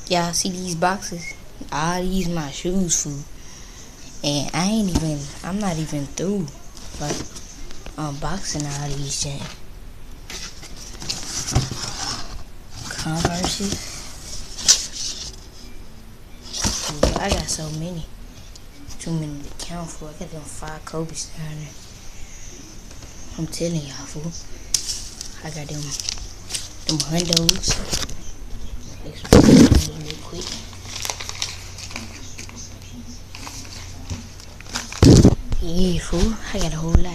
Y'all see these boxes? All these my shoes, fool. And I'm not even through, like, unboxing all these things. Converses. Ooh, I got so many. Too many to count for. I got them 5 Kobe's down there. I'm telling y'all, fool. I got them hundos. Real quick. Yeah, fool. I got a whole lot.